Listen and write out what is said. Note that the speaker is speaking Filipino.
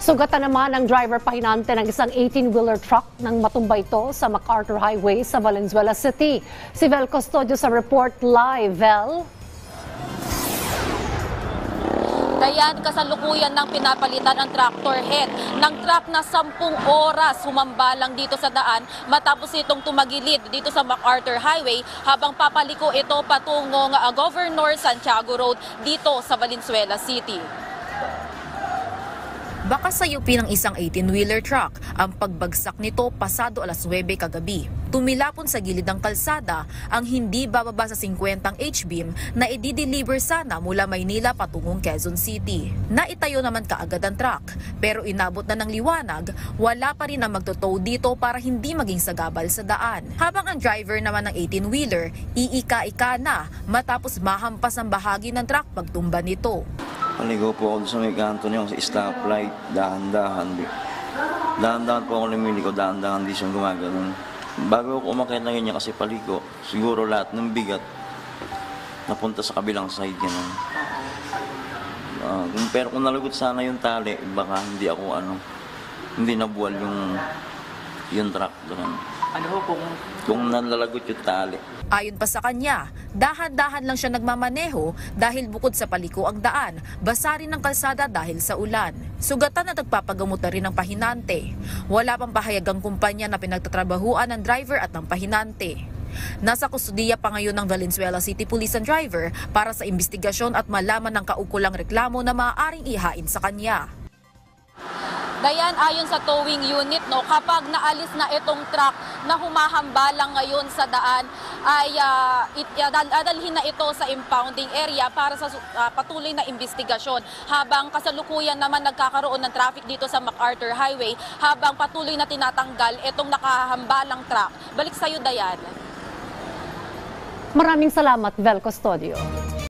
Sugatan naman ang driver pahinante ng isang 18-wheeler truck nang matumba ito sa MacArthur Highway sa Valenzuela City. Si Vel Custodio sa report live. Vel? Dayan, kasalukuyan ng pinapalitan ang tractor head ng truck na 10 oras humambalang dito sa daan matapos itong tumagilid dito sa MacArthur Highway habang papaliko ito patungong Governor Santiago Road dito sa Valenzuela City. Baka sayupi ng isang 18-wheeler truck ang pagbagsak nito pasado alas 9 kagabi. Tumilapon sa gilid ng kalsada ang hindi bababa sa 50 H-beam na i-deliver sana mula Maynila patungong Quezon City. Naitayo naman kaagad ang truck pero inabot na ng liwanag, wala pa rin ang magtotow dito para hindi maging sagabal sa daan. Habang ang driver naman ng 18-wheeler, iika-ika na matapos mahampas ang bahagi ng truck pagtumba nito. Paligo po ako sa may kanto niyo sa stoplight, dahan-dahan. Dahan-dahan po ako lumiliko, dahan-dahan di siyang gumagano'n. Bago ako umakyat na ganyan kasi paligo, siguro lahat ng bigat napunta sa kabilang side yan. Pero kung nalagot sana yung tali, baka hindi nabuwal yung truck doon. Kung nalalagot yung tali. Ayon pa sa kanya, dahan-dahan lang siya nagmamaneho dahil bukod sa paliko ang daan, basa rin ang kalsada dahil sa ulan. Sugatan na nagpapagamot na rin ang pahinante. Wala pang pahayag ang kumpanya na pinagtatrabahuan ng driver at ng pahinante. Nasa kustudiya pa ngayon ng Valenzuela City Police ang driver para sa investigasyon at malaman ng kaukulang reklamo na maaaring ihain sa kanya. Dayan, ayon sa towing unit, kapag naalis na itong truck na humahambalang ngayon sa daan, ay dadalhin na ito sa impounding area para sa patuloy na investigasyon. Habang kasalukuyan naman nagkakaroon ng traffic dito sa MacArthur Highway, habang patuloy na tinatanggal itong nakahambalang truck. Balik sa iyo, Dayan. Maraming salamat, Vel Custodio.